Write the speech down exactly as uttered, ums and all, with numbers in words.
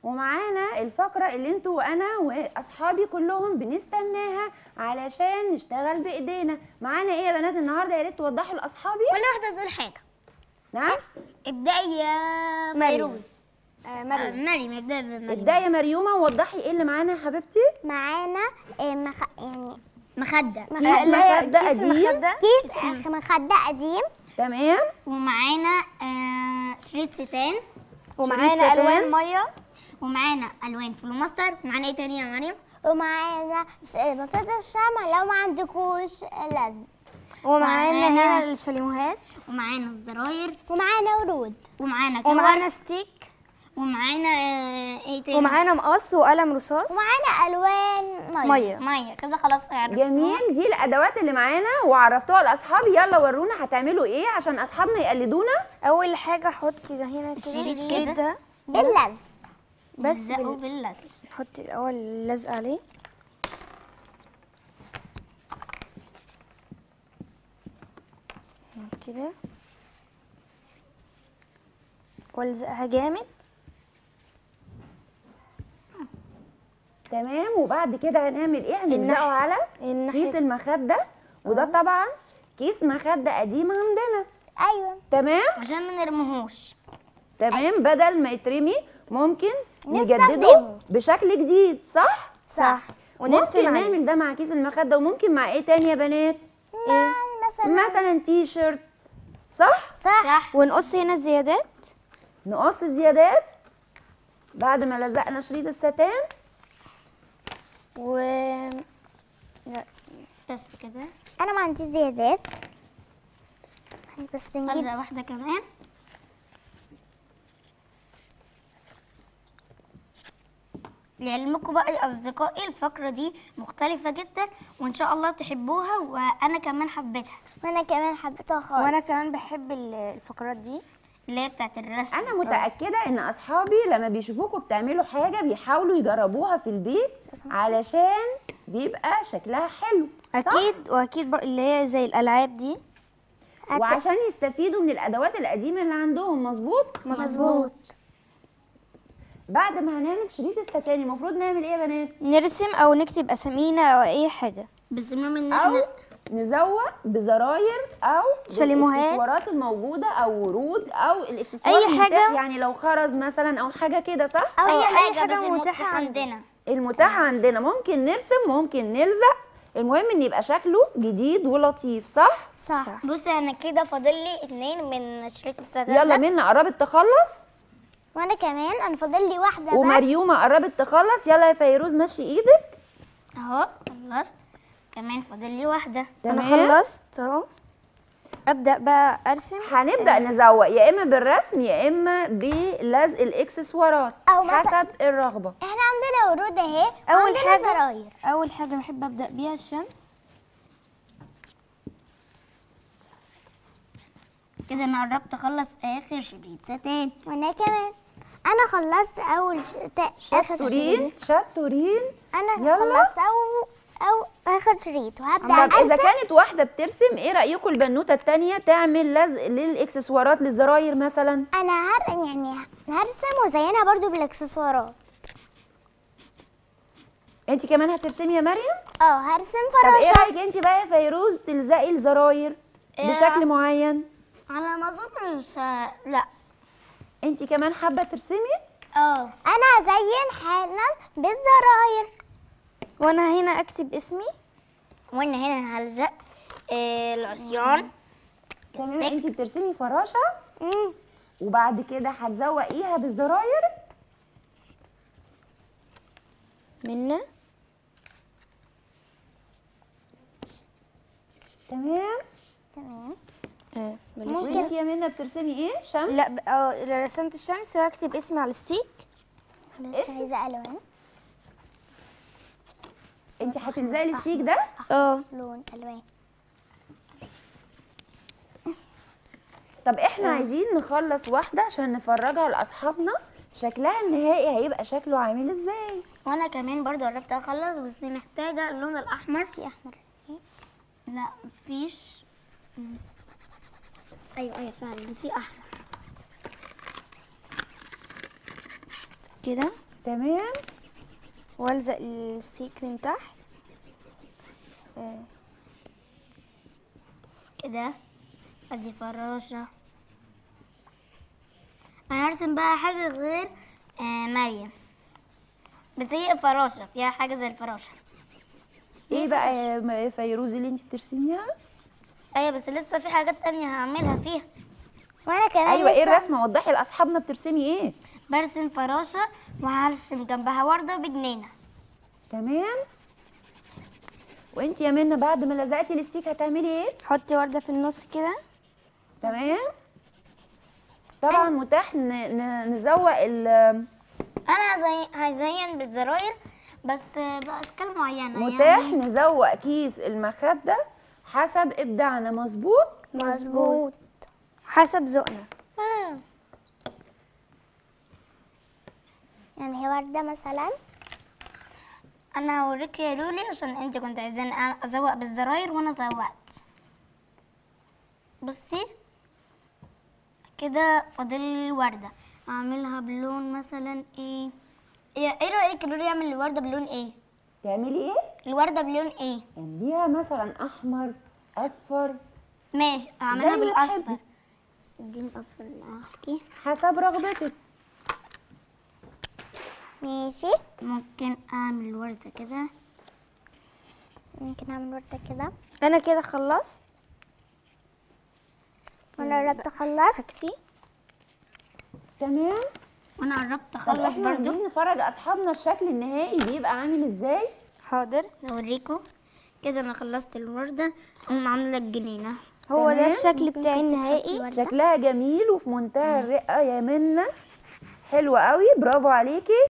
ومعانا الفقره اللي انتوا وانا واصحابي كلهم بنستناها علشان نشتغل بايدينا. معانا ايه يا بنات النهارده؟ يا ريت توضحوا لاصحابي. كل واحده تقول حاجه. نعم، ابدأي يا فيروز. آه مريم. آه مريم ابدأي بمريم. ابداي يا مريومه ووضحي ايه اللي معانا يا حبيبتي. معانا آه مخ... يعني مخده. كيس مخده قديم. كيس آه مخده قديم. تمام. ومعانا آه شريط ستان. ومعانا الوان ميه. ومعانا الوان فلوماستر. ومعانا ايه تاني يا مريم؟ ومعانا بساطة الشمع لو ما عندكوش لزق. ومعانا هنا الشاليموهات. ومعانا الزراير. ومعانا ورود. ومعانا كور. ومعانا ستيك. ومعانا آه ايه تاني؟ ومعانا مقص وقلم رصاص. ومعانا الوان ميه. ميه ميه كده خلاص عرفنا. جميل، دي الادوات اللي معانا وعرفتوها لاصحابي. يلا ورونا هتعملوا ايه عشان اصحابنا يقلدونا. اول حاجه حطي ده هنا كده الشريط ده باللزق. بس بال... باللزق. حطي الاول اللزق عليه كده والزقها جامد. تمام. وبعد كده هنعمل ايه؟ هنلزقه على كيس المخده. وده أوه. طبعا كيس مخده قديم عندنا. ايوه تمام، عشان ما نرميهوش. تمام. بدل ما يترمي ممكن نجدده بشكل جديد. صح صح. ونرسم ممكن عليه. نعمل ده مع كيس المخده. وممكن مع ايه تاني يا بنات؟ ايه مثلا مثلا تي شيرت. صح صح, صح. ونقص هنا الزيادات. نقص الزيادات بعد ما لزقنا شريط الستان. و لا بس كده. انا ما عنديش زيادات بس بنجيب هلزق واحده كمان. لعلمكم بقى يا اصدقائي الفقره دي مختلفه جدا وان شاء الله تحبوها، وانا كمان حبيتها. وانا كمان حبيتها خالص. وانا كمان بحب الفقرات دي اللي هي بتاعت الرسم. انا متاكده ان اصحابي لما بيشوفوكم بتعملوا حاجه بيحاولوا يجربوها في البيت علشان بيبقى شكلها حلو. اكيد صح؟ واكيد اللي هي زي الالعاب دي وعشان يستفيدوا من الادوات القديمه اللي عندهم. مظبوط مظبوط. بعد ما هنعمل شريط الستان المفروض نعمل ايه يا بنات؟ نرسم او نكتب اسامينا او اي حاجه. بس المهم ان احنا نزوق بزراير او شاليموهات الاكسسوارات الموجوده او ورود او الاكسسوار اي حاجه، يعني لو خرز مثلا او حاجه كده. صح؟ او اي حاجه, حاجة متاحه عندنا. المتاحه عندنا ممكن نرسم ممكن نلزق. المهم ان يبقى شكله جديد ولطيف. صح؟ صح, صح. بصي انا كده فاضل لي اتنين من شريط الستان. يلا منى قربت تخلص. وانا كمان انا فاضل لي واحده بس. ومريومه قربت تخلص. يلا يا فيروز مشي ايدك. اهو خلصت. كمان فاضل لي واحده. انا خلصت اهو. ابدا بقى ارسم. هنبدا نزوق يا اما بالرسم يا اما بلزق الاكسسوارات حسب الرغبه. احنا عندنا ورود اهي. اول حاجه زراير. اول حاجه بحب ابدا بيها الشمس. كده انا قربت اخلص اخر شريط ستان. وانا كمان. انا خلصت اول شطورين شطورين. انا يلا. خلصت اول او اخر شريط وهبدا ارسم. اذا كانت واحده بترسم ايه رايكم البنوته الثانيه تعمل لزق للاكسسوارات للزراير مثلا؟ انا هر يعني هرسم وزينها برضو بالاكسسوارات. انت كمان هترسمي يا مريم؟ اه هرسم فراشه. طب ايه رايك انت بقى يا فيروز تلزقي الزراير إيه بشكل معين؟ على ما اظن مش لا. انت كمان حابه ترسمي؟ اه انا هزين حالا بالزراير. وانا هنا اكتب اسمي. وانا هنا هلزق آه العصيان. كمان انت بترسمي فراشه. امم وبعد كده هتزوقيها بالزراير. منى تمام تمام. اه ممكن يا منى بترسمي ايه؟ شمس؟ لا اه رسمت الشمس وهكتب اسمي على الستيك. اسم عايزه الوان. انت هتلزقي الستيك ده؟ اه لون الوان. طب احنا أوه. عايزين نخلص واحده عشان نفرجها لاصحابنا شكلها النهائي هيبقى شكله عامل ازاي. وانا كمان برضو قربت اخلص بس محتاجه اللون الاحمر. في احمر؟ لا مفيش. ايوه ايوه فعلا في احمر كده. تمام. والزق الستيك من تحت آه. كده ادي فراشة. انا هرسم بقى حاجة غير آه مريم، بس هي فراشة فيها حاجة زي الفراشة. ايه بقى يا م- فيروز اللي انت بترسميها؟ ايوه بس لسه في حاجات تانية هعملها فيها. وانا كمان ايوه، ايه لسه- الرسمه؟ وضحي لاصحابنا بترسمي ايه. برسم فراشة وهرسم جنبها وردة بجنينة. تمام. وانت يا منى بعد ما لزقتي الستيك هتعملي ايه؟ حطي وردة في النص كده. تمام. طبعا متاح ن- ن- نزوق ال انا هزين هزين بالزراير بس باشكال معينة. متاح يعني نزوق كيس المخدة حسب ابداعنا. مظبوط. مظبوط حسب ذوقنا. آه. يعني هي وردة مثلا. انا هوريك يا لولي عشان انت كنت عايزاني أ- ازوق بالزراير وانا زوقت. بصي كده فاضل الوردة، اعملها بلون مثلا ايه؟ ايه إيه رايك يا لولي اعمل الوردة بلون ايه؟ تعملي ايه؟ الوردة بلون ايه؟ اعمليها مثلا احمر، اصفر، ماشي هعملها زي ما بالاصفر. تحبي. بس اديني الاصفر اللي احكي. حسب رغبتك. ماشي. ممكن اعمل الوردة كده. ممكن اعمل وردة كده. انا كده خلصت. وانا قربت اخلص حاجتي. تمام. وانا قربت طب اخلص احنا برضو. عايزين نفرج اصحابنا الشكل النهائي بيبقى عامل ازاي. حاضر. اوريكم كده انا خلصت الوردة. اقوم عاملة الجنينة. هو ده تمام. الشكل بتاعي النهائي. شكلها جميل وفي منتهى الرقة يا منى. حلوة قوي، برافو عليكي.